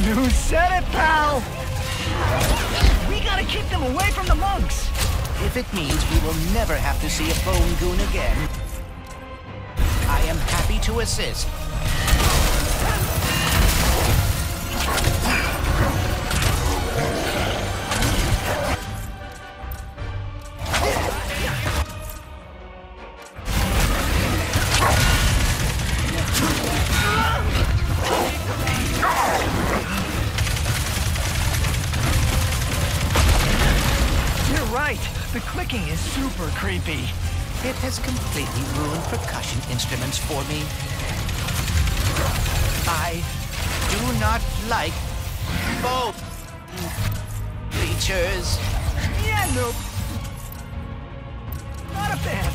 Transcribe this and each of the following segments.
You said it, pal! We gotta keep them away from the monks! If it means we will never have to see a bone goon again, I am happy to assist. The clicking is super creepy. It has completely ruined percussion instruments for me. I do not like both creatures. Yeah, nope. Not a fan.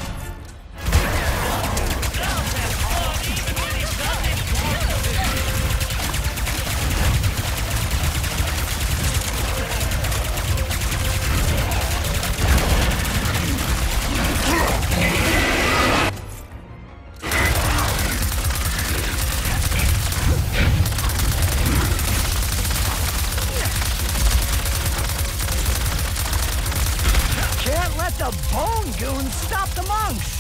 The bone goons stop the monks!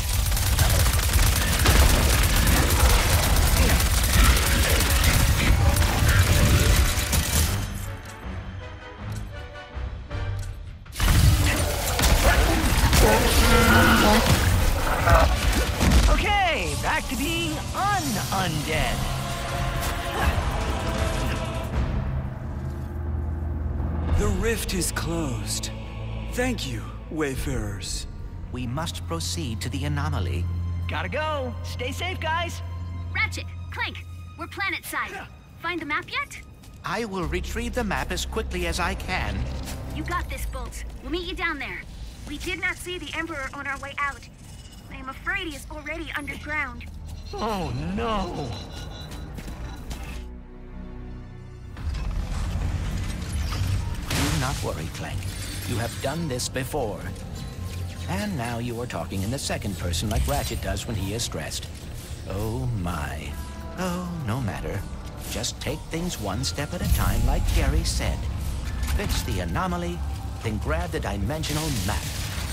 Okay, back to being undead. The rift is closed. Thank you, Wayfarers. We must proceed to the anomaly. Gotta go. Stay safe, guys. Ratchet, Clank, we're planet side. Find the map yet? I will retrieve the map as quickly as I can. You got this, Bolt. We'll meet you down there. We did not see the Emperor on our way out. I am afraid he is already underground. Oh, no. Do not worry, Clank. You have done this before. And now you are talking in the second person like Ratchet does when he is stressed. Oh my. Oh, no matter. Just take things one step at a time like Gary said. Fix the anomaly, then grab the dimensional map.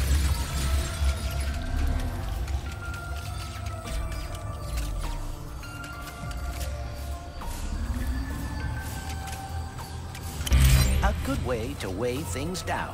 A good way to weigh things down.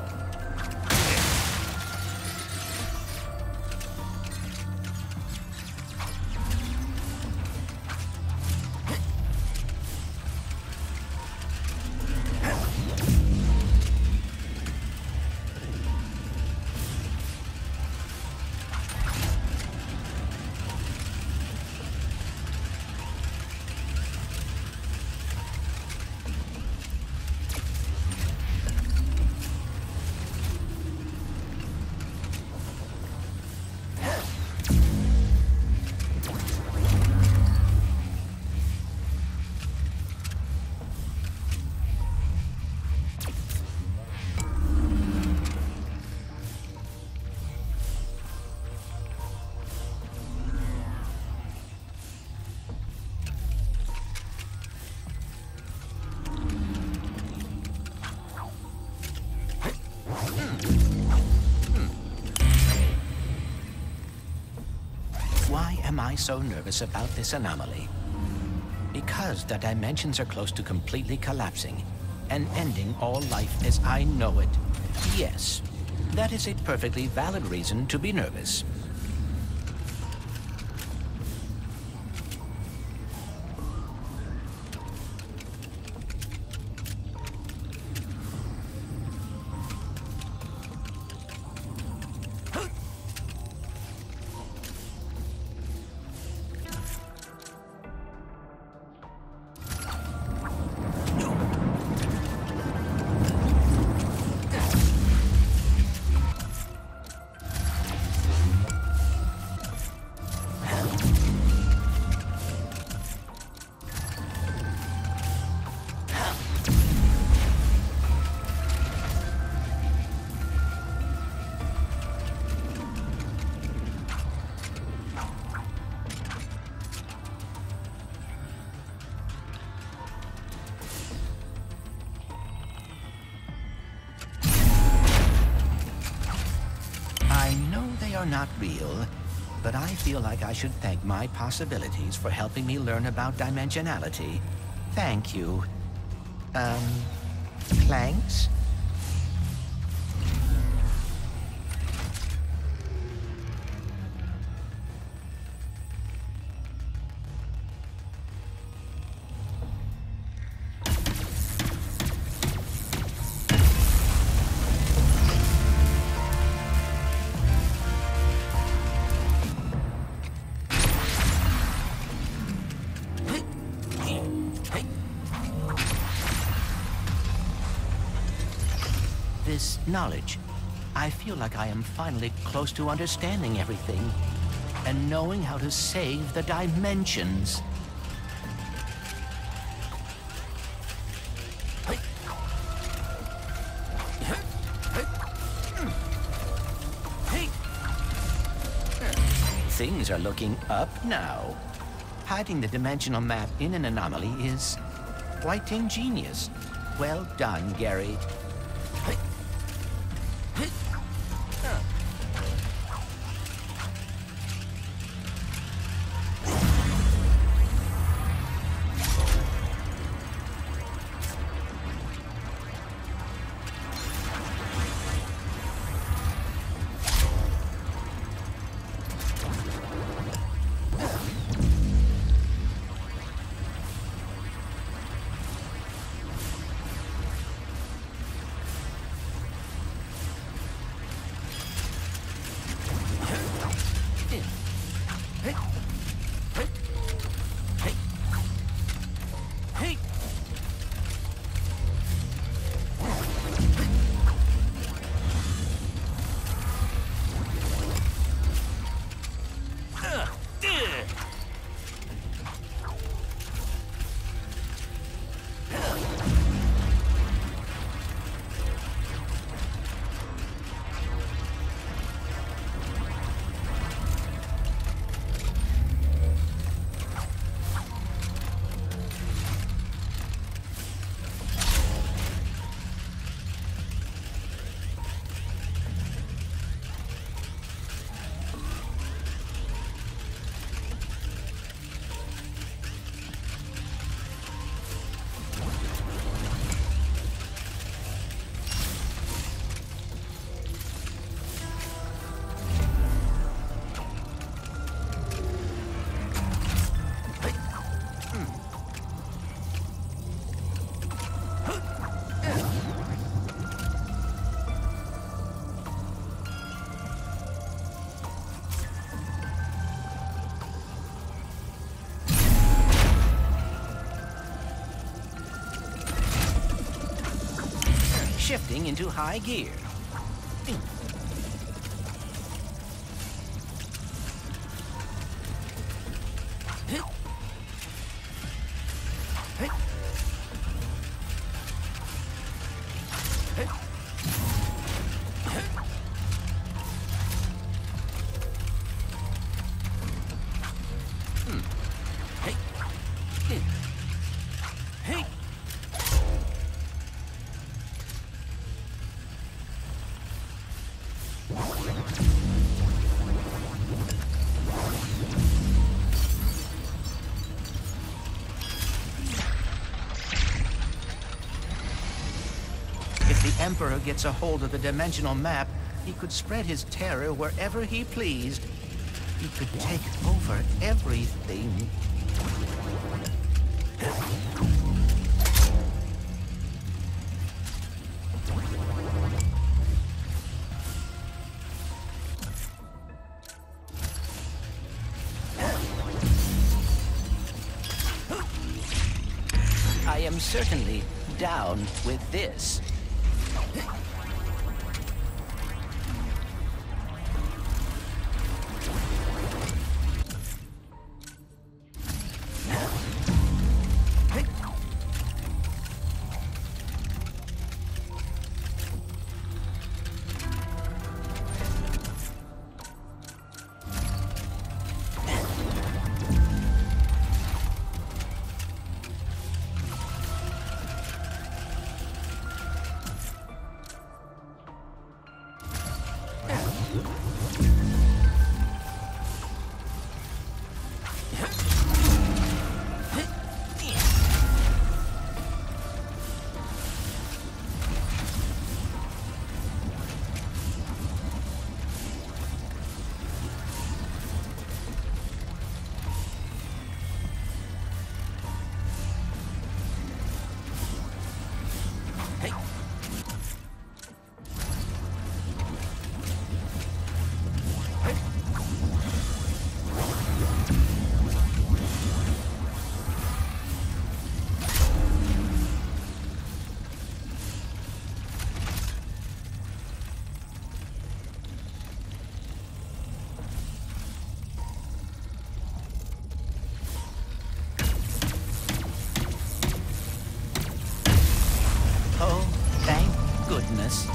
Why am I so nervous about this anomaly? Because the dimensions are close to completely collapsing and ending all life as I know it. Yes, that is a perfectly valid reason to be nervous. I know they are not real, but I feel like I should thank my possibilities for helping me learn about dimensionality. Thank you. Planks? This knowledge, I feel like I am finally close to understanding everything and knowing how to save the dimensions. Things are looking up now. Hiding the dimensional map in an anomaly is quite ingenious. Well done, Gary. Shifting into high gear. If the Emperor gets a hold of the dimensional map, he could spread his terror wherever he pleased. He could take over everything. I am certainly down with this. Oh, thank goodness.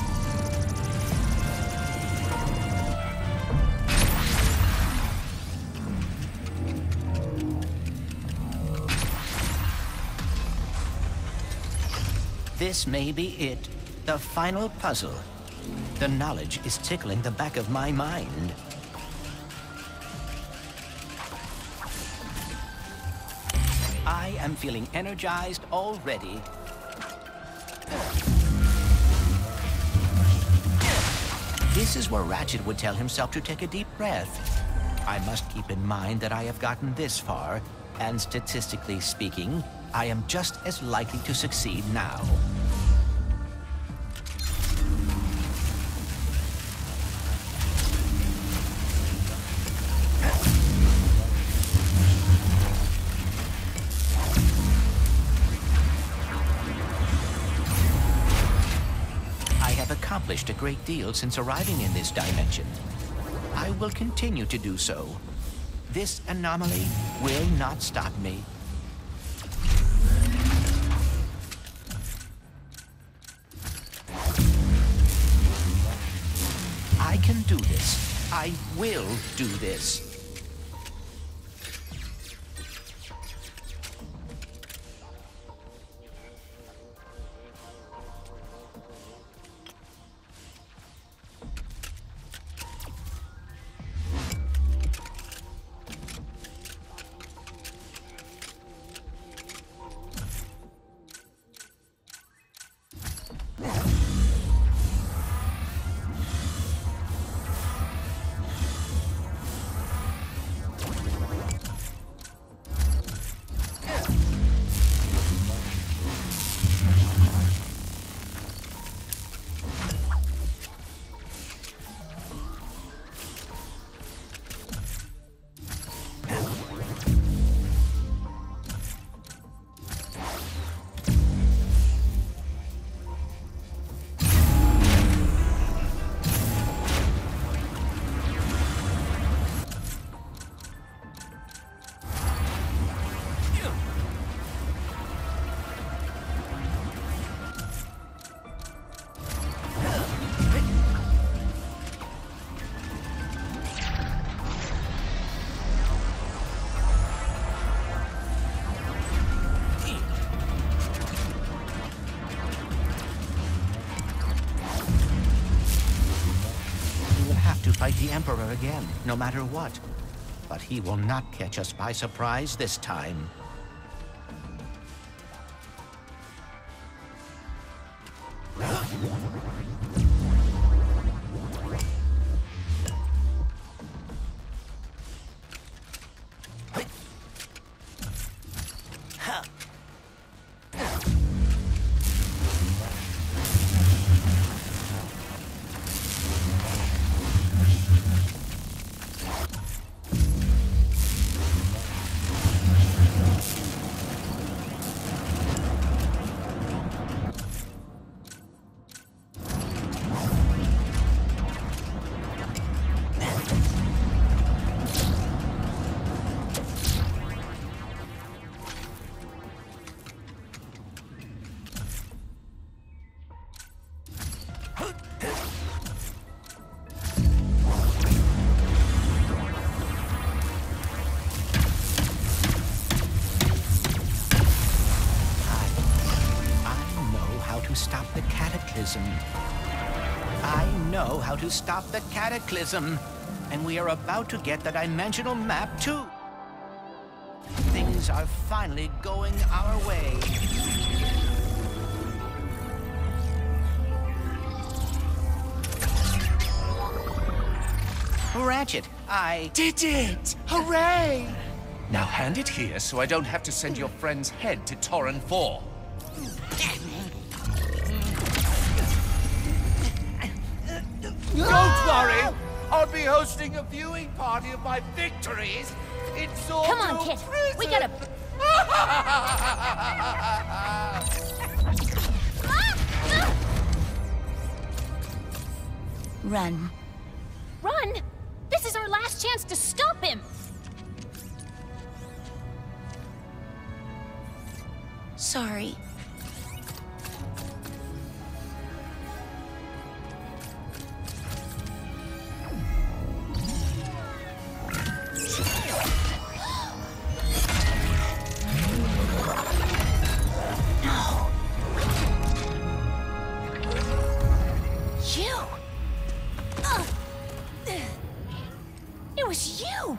This may be it. The final puzzle. The knowledge is tickling the back of my mind. I am feeling energized already. This is where Ratchet would tell himself to take a deep breath. I must keep in mind that I have gotten this far, and statistically speaking, I am just as likely to succeed now. Accomplished a great deal since arriving in this dimension. I will continue to do so. This anomaly will not stop me. I can do this. I will do this. Fight the Emperor again, no matter what. But he will not catch us by surprise this time. I know how to stop the cataclysm. And we are about to get the dimensional map, too. Things are finally going our way. Ratchet, I did it! Hooray! Now hand it here so I don't have to send your friend's head to Torren 4. Don't worry! I'll be hosting a viewing party of my victories in Zordo Come on, kid. Prison. We gotta... Run. Run? This is our last chance to stop him! Sorry. It was you!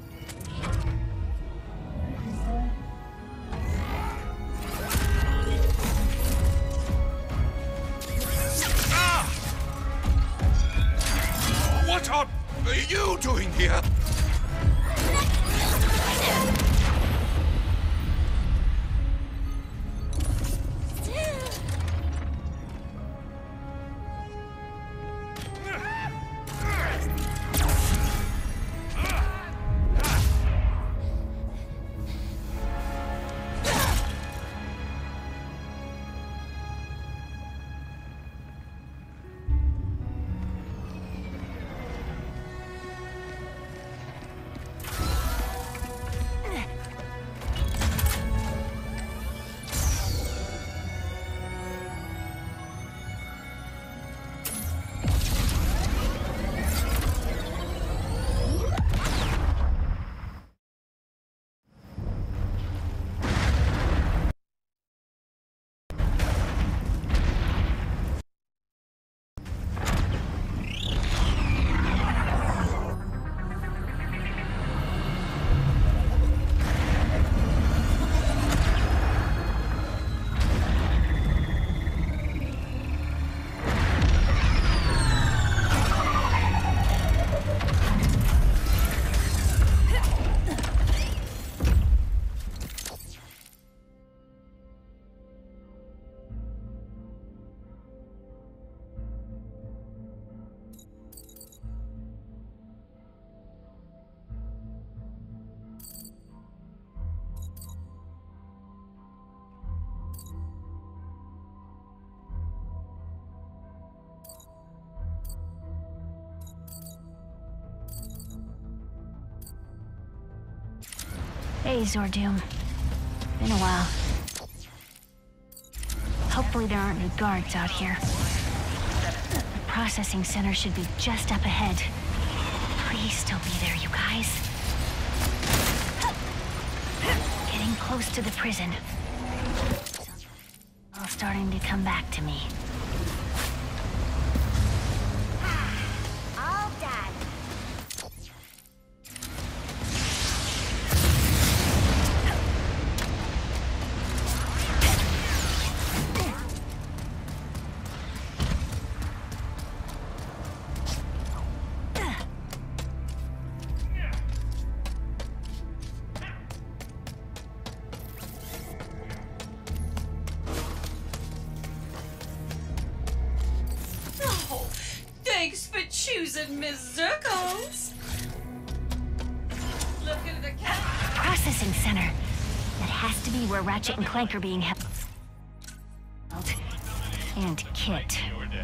What are you doing here? Hey, Zordoom. Been a while. Hopefully there aren't any guards out here. The processing center should be just up ahead. Please still be there, you guys. Getting close to the prison. All starting to come back to me. All done. Thanks for choosing Miss Zirkles. Look at the cat. Processing center. That has to be where Ratchet and Clank are being held. And Kit.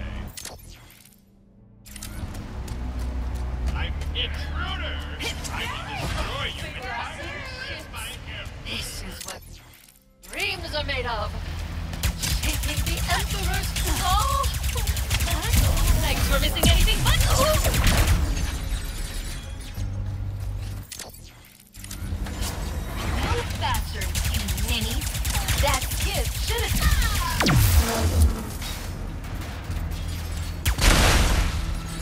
I'm Intruder! I will destroy you with my This is what dreams are made of. Taking the Emperor's soul. Thanks for missing anything but. Move faster, you ninnies. That kid should have.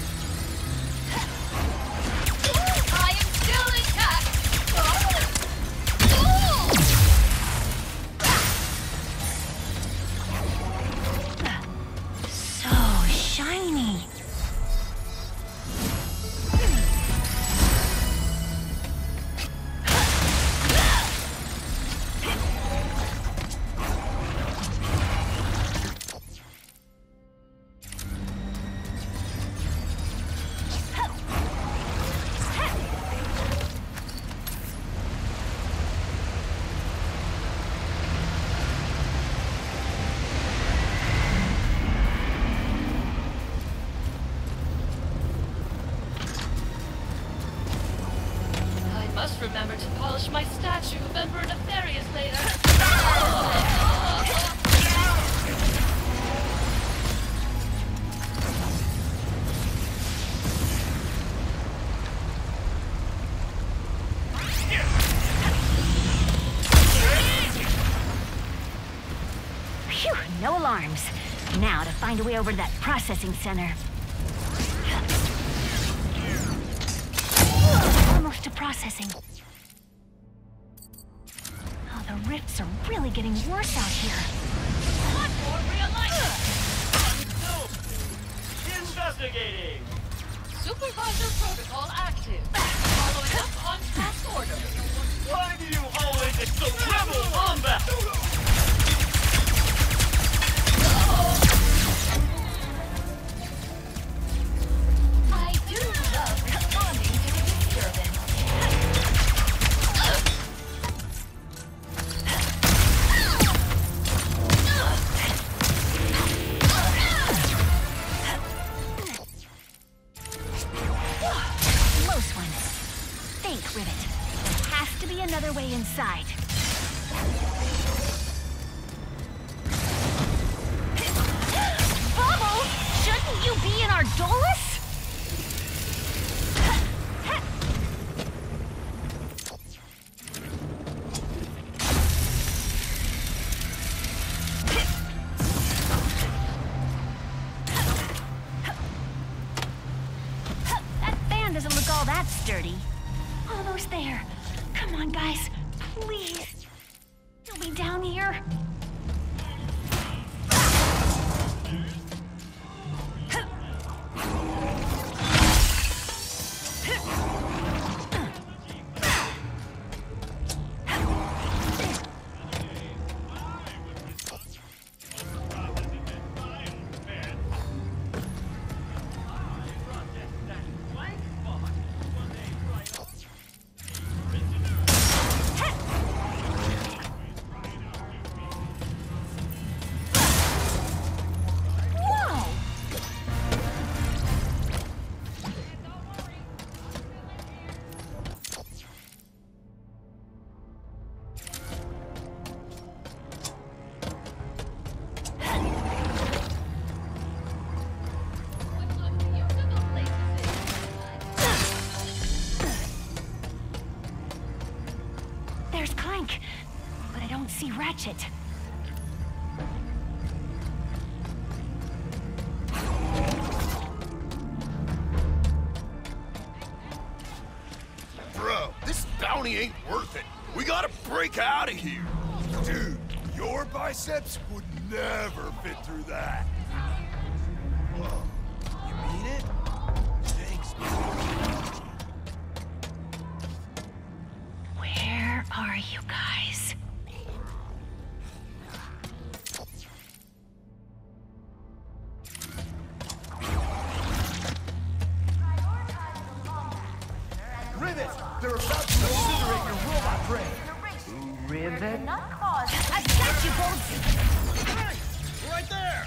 Just remember to polish my statue of Emperor Nefarious later. Phew, no alarms. Now to find a way over to that processing center. Almost to processing. Oh, the rifts are really getting worse out here. What more realignment? Investigating! Supervisor protocol active. Following up on task order. Why do you always exalt rebel combat? I do love responding to the disturbance. Close one. Think, Rivet. There has to be another way inside. Bubble! Shouldn't you be in our Dolus? That fan doesn't look all that sturdy. Almost there. Come on, guys. Please. You'll be down here. Whoa! There's Clank, but I don't see Ratchet. Bro, this bounty ain't worth it. We gotta break out of here. Dude, your biceps would never fit through that. Whoa. You mean it? Thanks, man. Where are you guys? Rivet, they're about to incinerate your robot brain. Rivet? I got you, Bolts! Right there.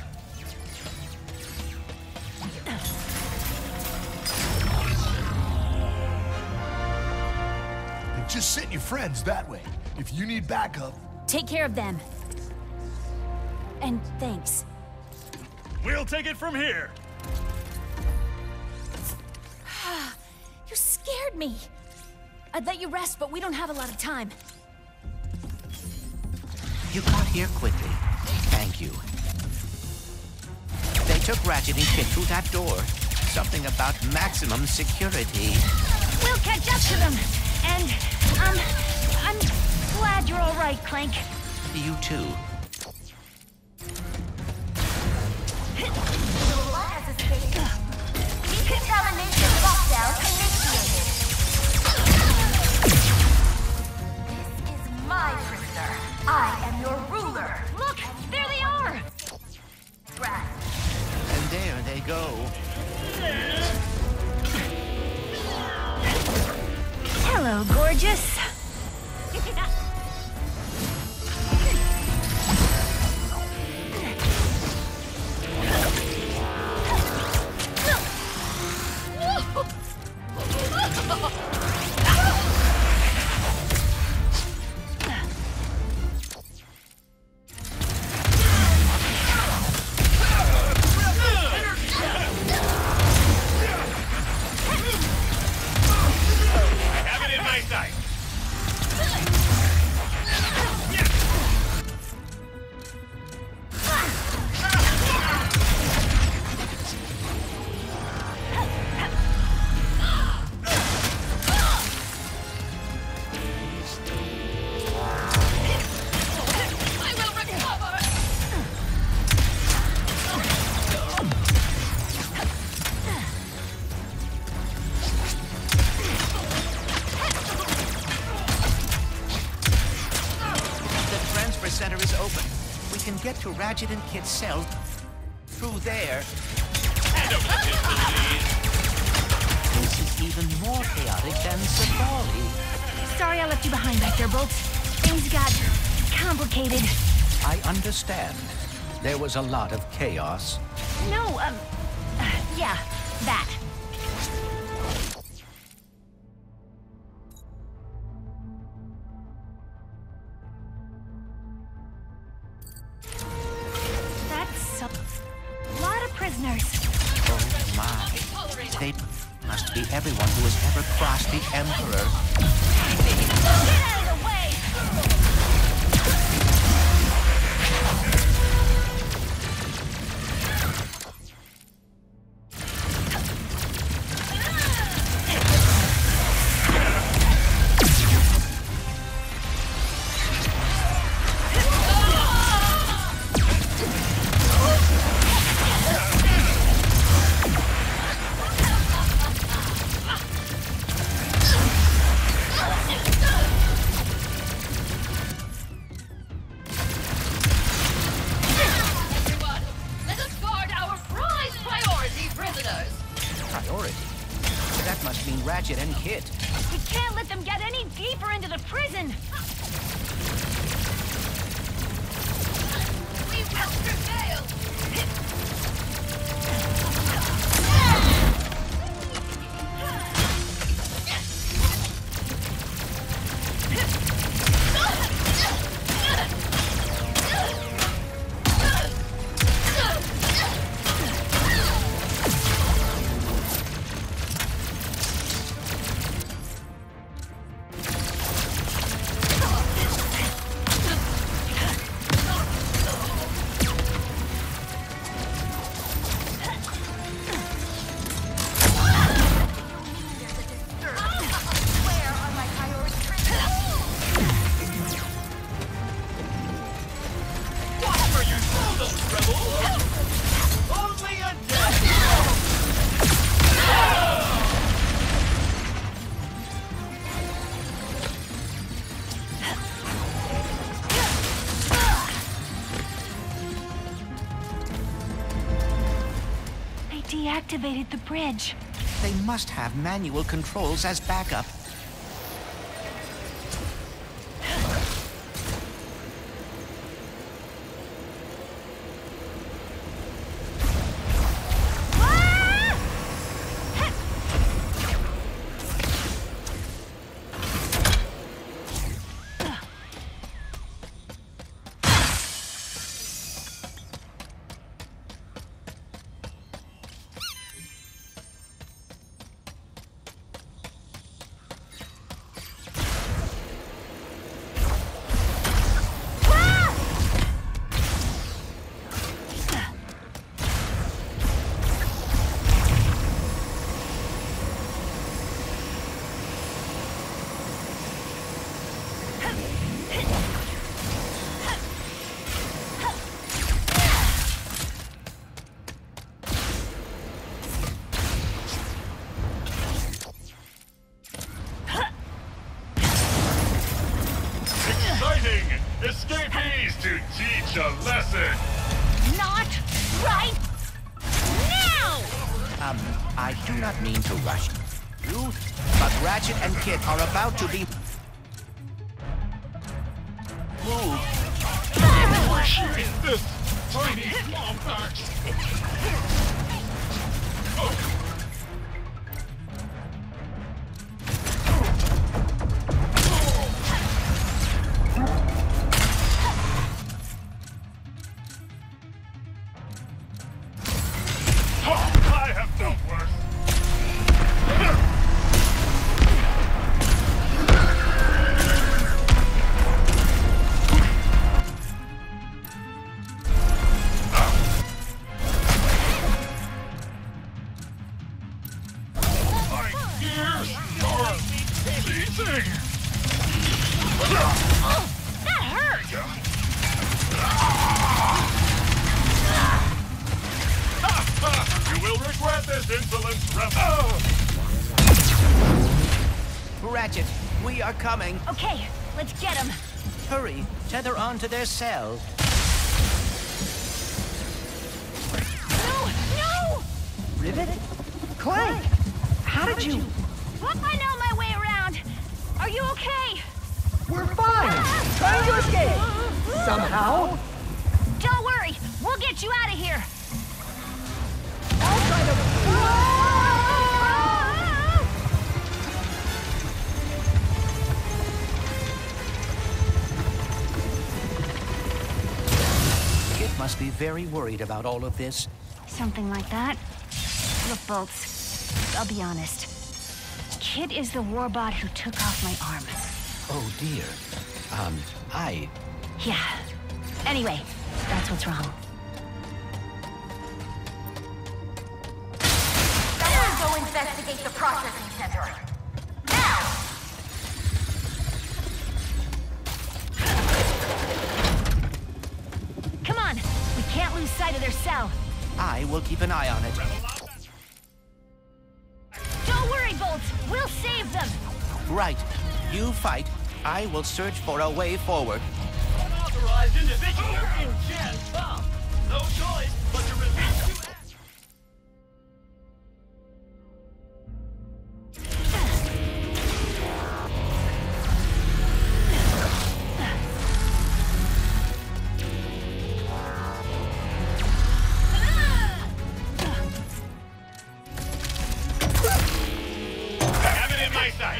And just send your friends that way. If you need backup, Take care of them. And thanks. We'll take it from here. You scared me. I'd let you rest, but we don't have a lot of time. You got here quickly. Thank you. They took Ratchet and Kit through that door. Something about maximum security. We'll catch up to them. And, I'm glad you're all right, Clank. You too. Decontamination lockdown initiated. This is my prisoner. I am your ruler. Look, there they are. And there they go. Hello, gorgeous. can get to Ratchet and Kit's cell through there. This is even more chaotic than Safari. Sorry I left you behind back there, Bolts. Things got complicated. I understand. There was a lot of chaos. No, yeah, that. That's a lot of prisoners. Oh my. They must be everyone who has ever crossed the Emperor. Get out of the way! Ratchet and Kit. We can't let them get any deeper into the prison! We will prevail! Deactivated the bridge. They must have manual controls as backup. Escapees to teach a lesson! Not right now! I do not mean to rush you, but Ratchet and Kit are about to be moved. This tiny compact! I have felt worse. That hurt! You will regret this insolence, rebel! Ratchet, we are coming. Okay, let's get him. Hurry, tether onto their cell. Rivet? Clank! How did you... I know my way around. Are you okay? We're fine! Trying to escape! Somehow! Don't worry, we'll get you out of here. I'll try to... Kit must be very worried about all of this. Something like that. Look, Bolts, I'll be honest. Kid is the warbot who took off my arm. Oh dear. Yeah. Anyway, that's what's wrong. Someone go investigate the processing center. Now! Come on, we can't lose sight of their cell. I will keep an eye on it. Don't worry, Bolts, we'll save them. Right. You fight. I will search for a way forward. Unauthorized individual in Gen's bomb. No choice but to resist to act. Have it in my sight.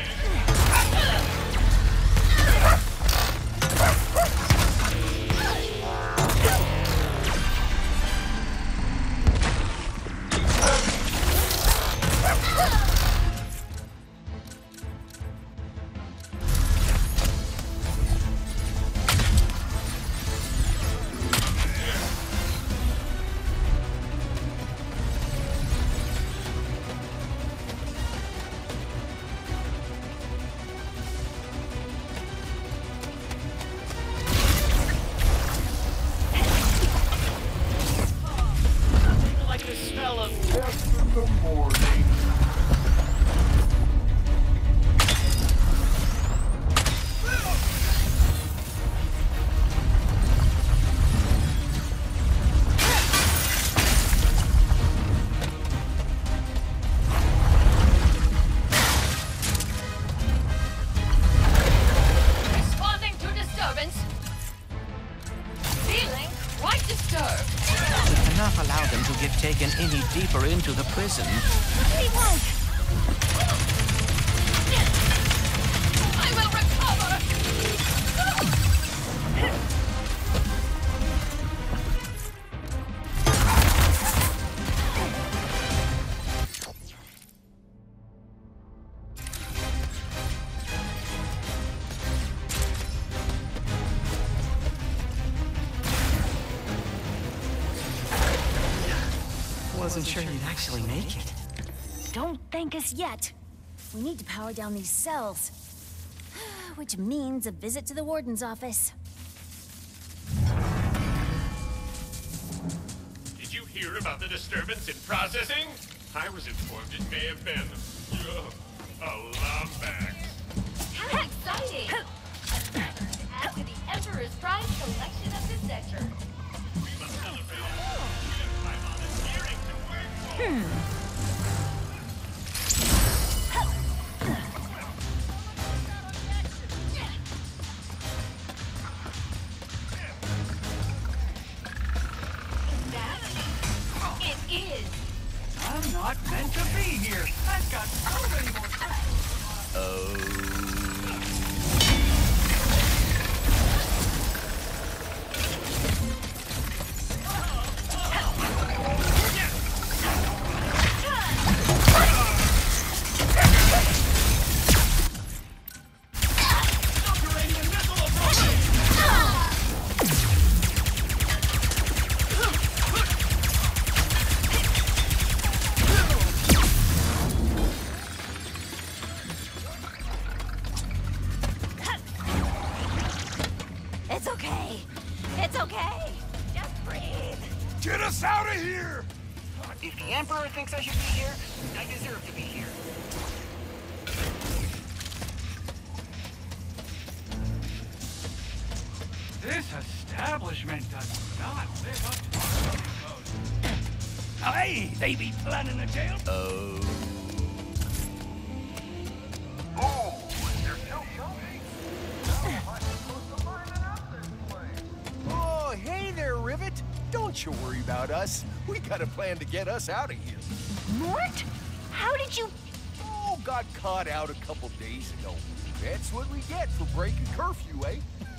Like the smell of death in the morning. Responding to disturbance. Feeling quite disturbed. We cannot allow them to get taken any deeper into the prison. We won't. I will recover. Wasn't sure you'd actually make it. Don't thank us yet. We need to power down these cells. Which means a visit to the warden's office. Did you hear about the disturbance in processing? I was informed it may have been a Lombax. How exciting! Add to the Emperor's Prime collection of the sector. We must celebrate by volunteering to work for. It is. I'm not meant to be here. I've got so many more It's okay. It's okay. Just breathe. Get us out of here! If the Emperor thinks I should be here, I deserve to be here. This establishment does not live up to our code. Hey, they be planning a jail. Oh, they're still showing. Oh, hey there, Rivet. Don't you worry about us. We got a plan to get us out of here. Mort? How did you... Oh, got caught out a couple days ago. That's what we get for breaking curfew, eh?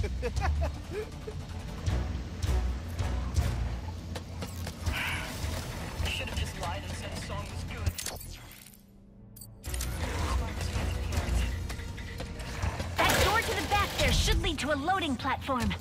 I should have just lied and said the song was good. That door to the back there should lead to a loading platform.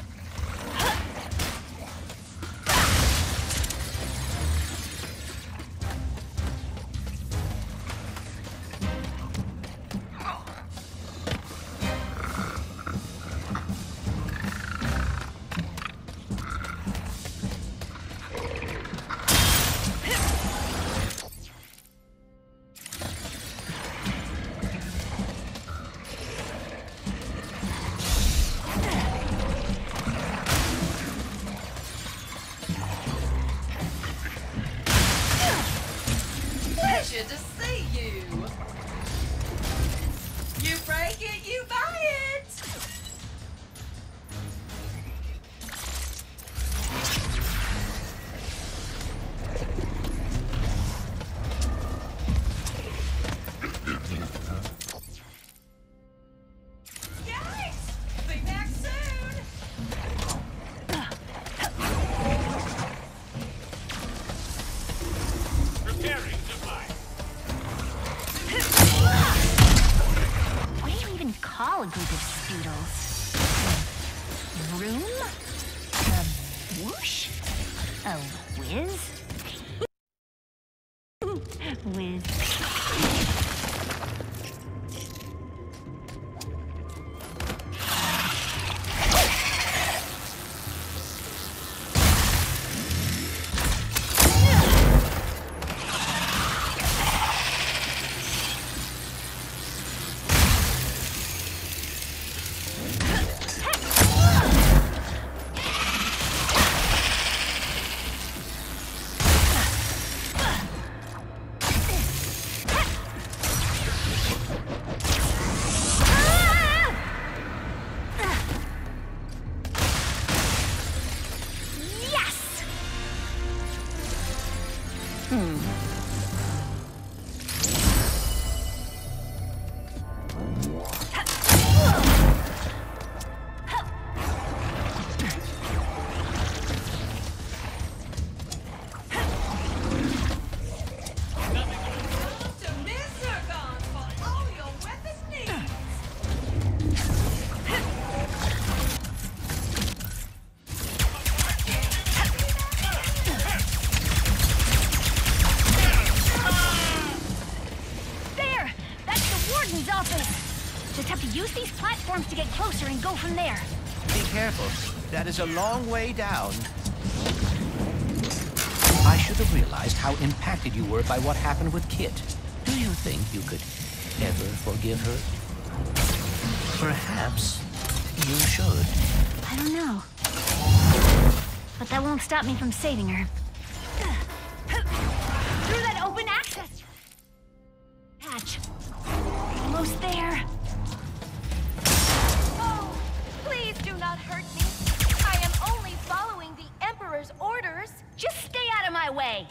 Pleasure to see you. You break it, you buy it. Yikes! Be back soon. Preparing supply. What do you even call a group of Speedles? A room? A whoosh? A whiz? Whiz. Yes! To Miss Zircon for all your weapon needs. There! That's the warden's office! Just have to use these platforms to get closer and go from there. Be careful. That is a long way down. I should have realized how impacted you were by what happened with Kit. Do you think you could ever forgive her? Perhaps you should. I don't know. But that won't stop me from saving her. Through that open access hatch. Almost there. Oh, please do not hurt me. I am only following the Emperor's orders. Just stay out of my way.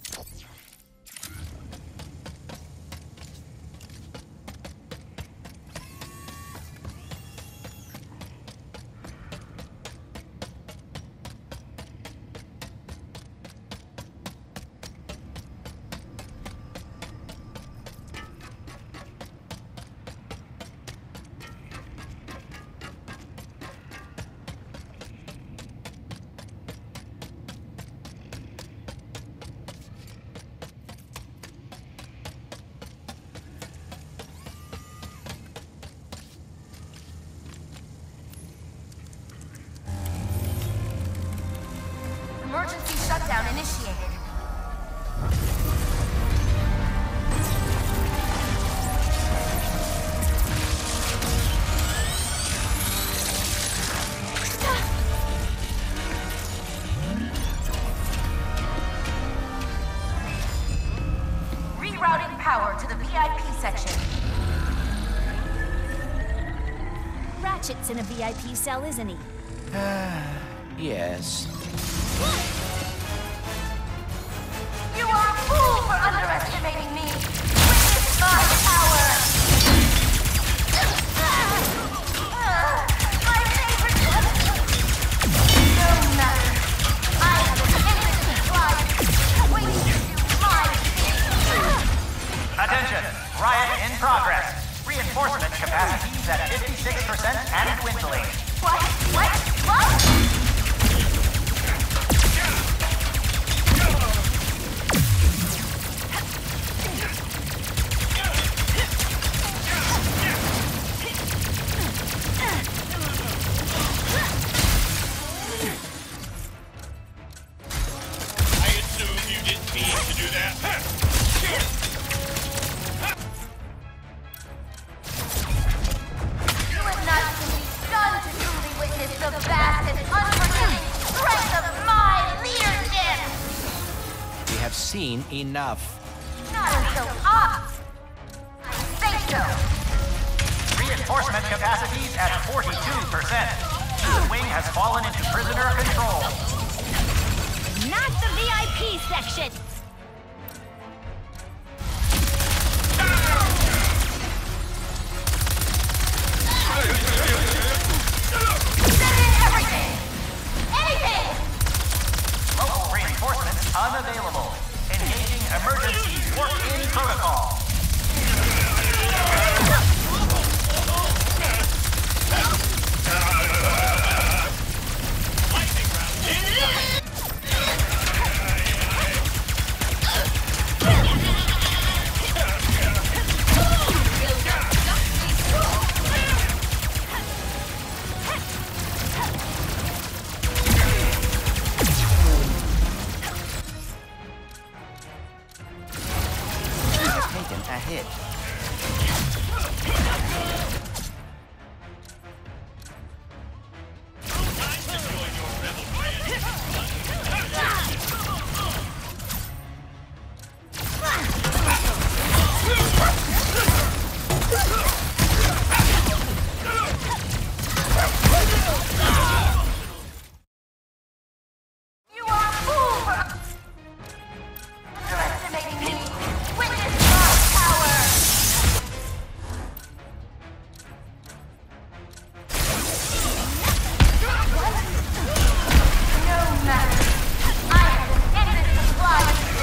Emergency shutdown initiated. Ratchet's in a VIP cell, isn't he? Yes. You are a fool for underestimating me! Witness my power! My favorite weapon! No matter. I have an endless supply waiting to do my bidding. Attention! Riot in progress. Reinforcement capacities at 56% and dwindling. What? I assume you didn't mean to do that. You have not even begun to truly witness the vast and unforgiving strength of my leadership! We have seen enough. Not until ops! I say so! Reinforcement capacities at 42%. East Wing has fallen into prisoner control. Not the VIP section! Send in everything! Anything! Local reinforcements unavailable. Engaging emergency warp-in protocol. He has taken a hit. You are a fool for underestimating me! Witness my power! No matter. I have an endless supply.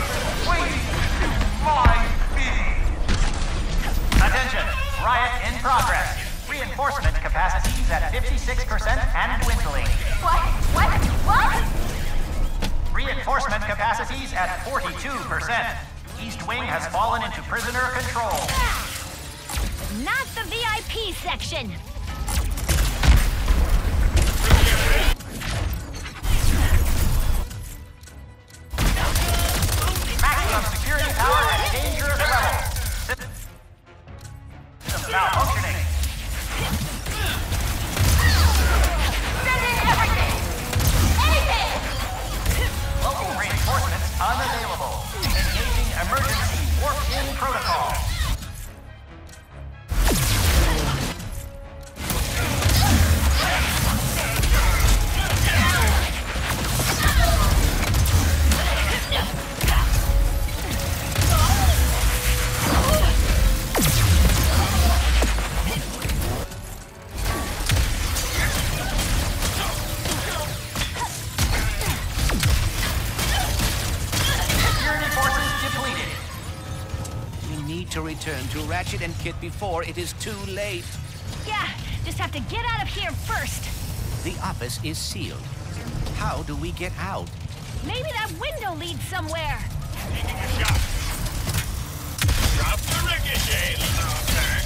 Attention! Riot in progress. Reinforcement capacities at 56% and dwindling. What? Reinforcement capacities at 42%. East Wing has fallen into prisoner control. Not the VIP section! Maximum security power at dangerous levels. Systems malfunctioning. Send in everything! Anything! Local reinforcements unavailable. Engaging emergency warp-in protocol. Security forces depleted. We need to return to Ratchet and Kit before it is too late. Yeah, just have to get out of here first. The office is sealed. How do we get out? Maybe that window leads somewhere. Taking a shot. Drop the ricochet, Lombax.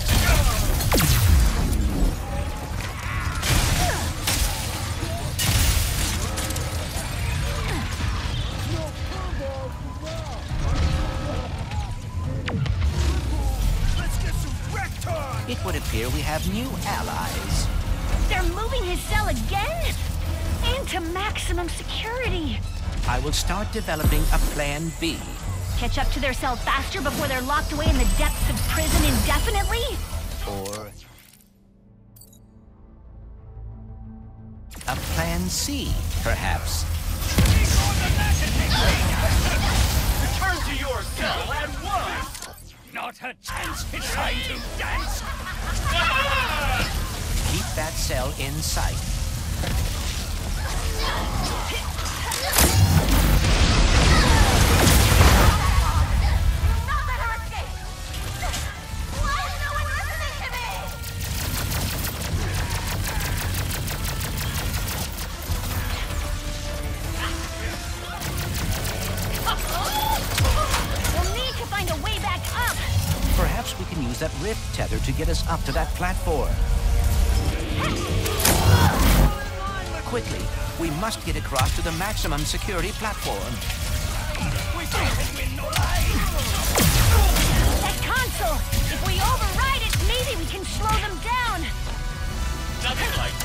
Let's get some wreck time! It would appear we have new allies. They're moving his cell again? Into maximum security. I will start developing a plan B. Catch up to their cell faster before they're locked away in the depths of prison indefinitely? Or Plan C, perhaps. Return to your cell at once! Not a chance to try to dance! Keep that cell in sight. Perhaps we can use that rift tether to get us up to that platform. Quickly, we must get across to the maximum security platform. That console! If we override it, maybe we can slow them down! Nothing like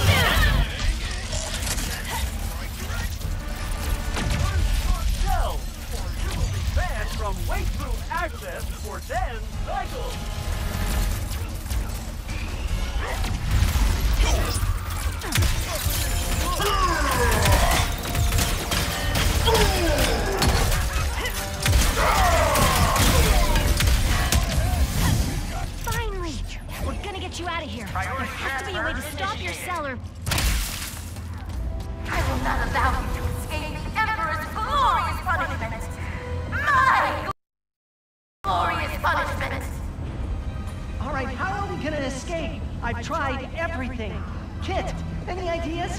So, you will be banned from wait-through access for 10 cycles. Finally! We're gonna get you out of here. There has to be a way to stop your cellar. I will not allow you to escape the Emperor's glorious punishment! My glorious punishment! All right, how are we gonna escape? I've tried everything. Kit, any ideas?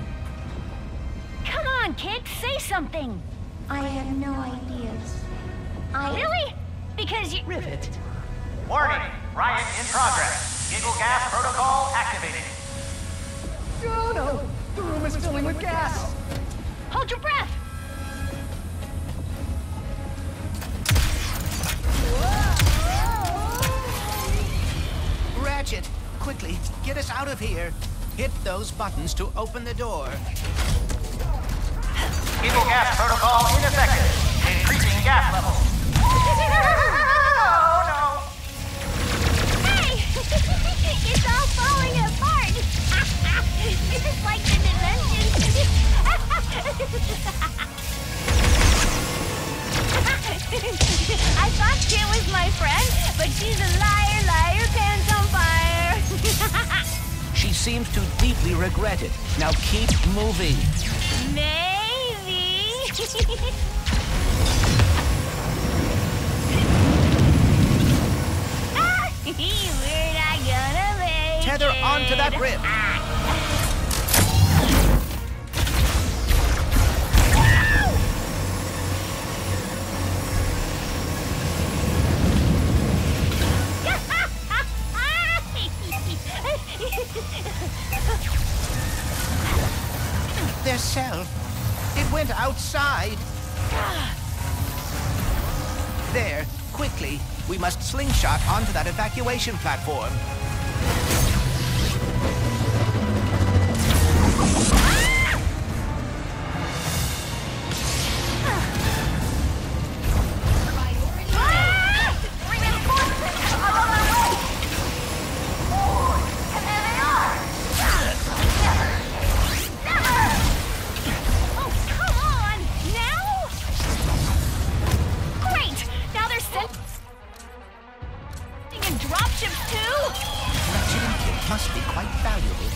Come on, kid, say something! I have no ideas. Really? Because you... Rivet. Warning! Riot in progress. Giggle gas protocol activated. Oh no! The room is filling with gas! Hold your breath! Ratchet, quickly, get us out of here. Hit those buttons to open the door. Giggle gas protocol ineffective. Increasing gas levels. Oh no! Hey! It's all falling apart! This is like the dimension. I thought Kit was my friend, but she's a liar, pants on fire. She seems to deeply regret it. Now keep moving. Maybe. We're not gonna make Tether it. onto that rift. Their cell. It went outside. There, quickly. We must slingshot onto that evacuation platform. Must be quite valuable.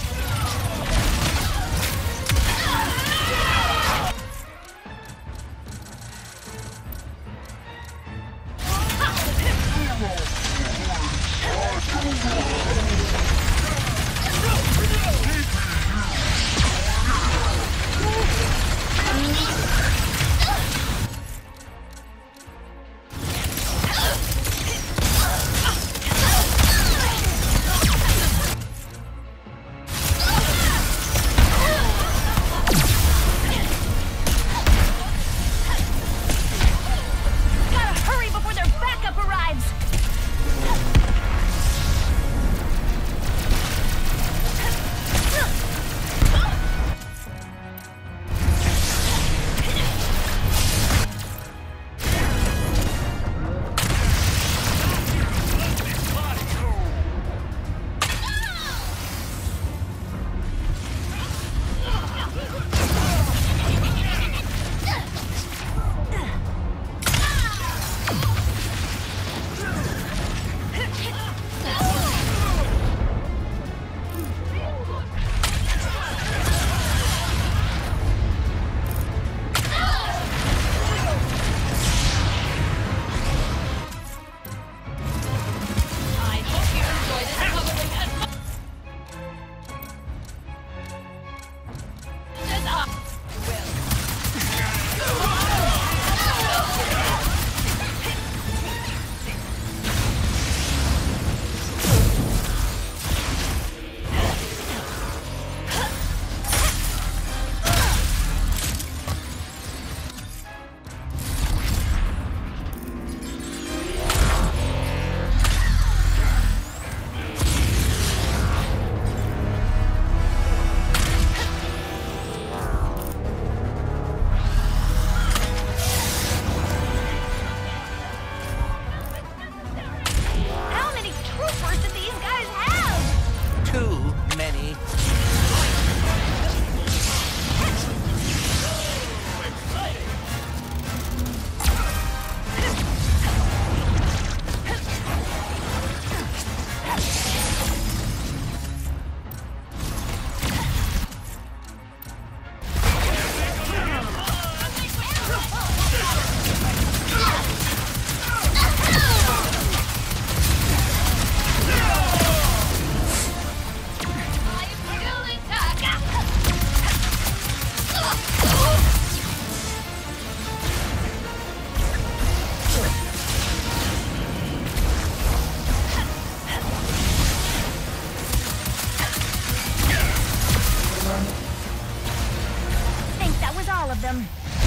him?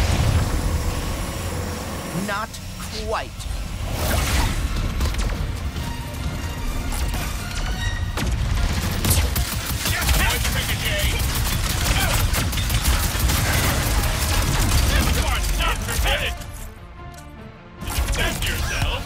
Not quite. You are not permitted! Defend yourself!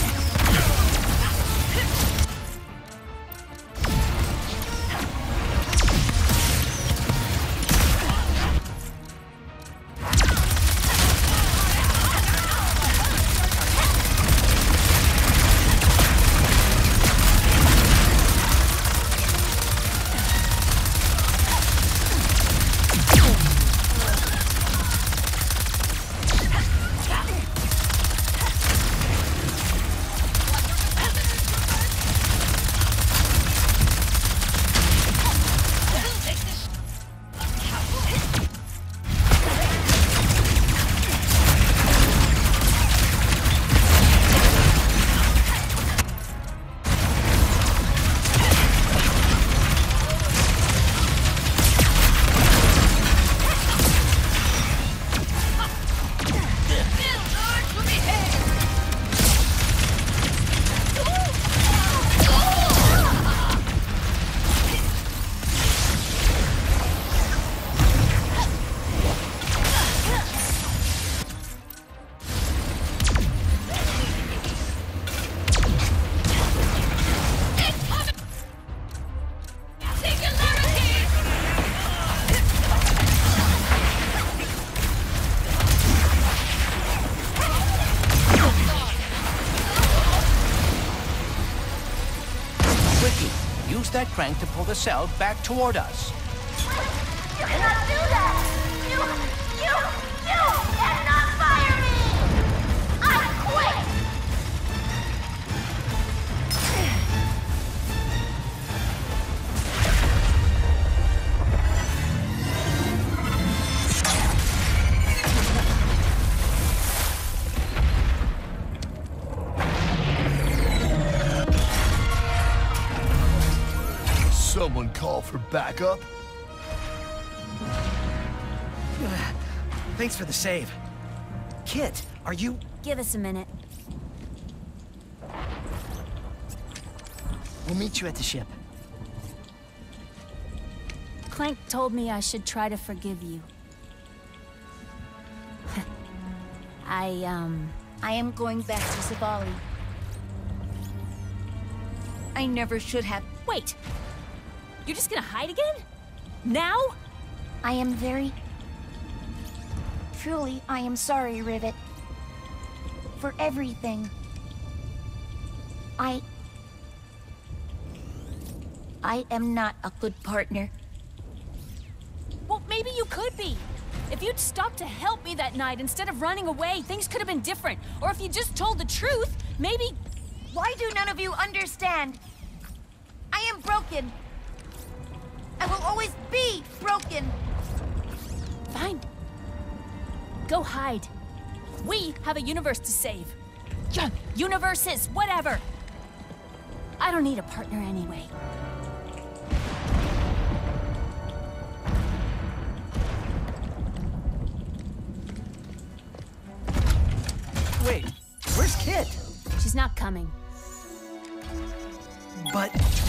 Use that crank to pull the cell back toward us. You cannot do that! You cannot fire me! I quit! Someone call for backup? Thanks for the save. Kit, are you... Give us a minute. We'll meet you at the ship. Clank told me I should try to forgive you. I am going back to Zavali. I never should have... Wait! You're just gonna hide again? Now? I am very... Truly, I am sorry, Rivet. For everything. I am not a good partner. Well, maybe you could be. If you'd stopped to help me that night instead of running away, things could have been different. Or if you just told the truth, maybe... Why do none of you understand? I am broken. I will always be broken. Fine. Go hide. We have a universe to save. Universes, whatever. I don't need a partner anyway. Wait, where's Kit? She's not coming. But...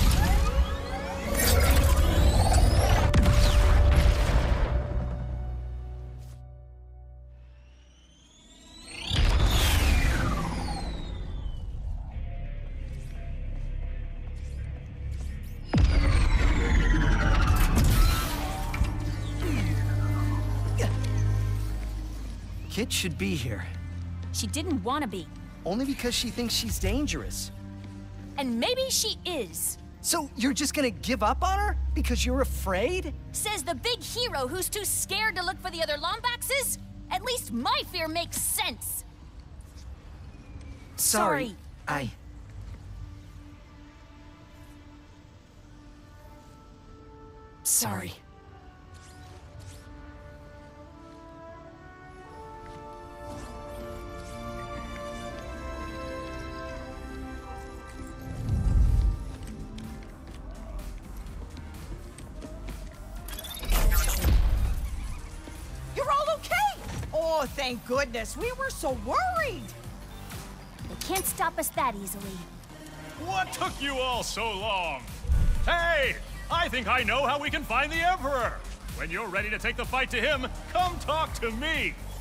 Kit should be here. She didn't want to be. Only because she thinks she's dangerous. And maybe she is. So you're just gonna give up on her? Because you're afraid? Says the big hero who's too scared to look for the other Lombaxes? At least my fear makes sense. Sorry. Sorry. You're all okay! thank goodness. We were so worried. They can't stop us that easily. What took you all so long? Hey, I think I know how we can find the Emperor. When you're ready to take the fight to him, come talk to me.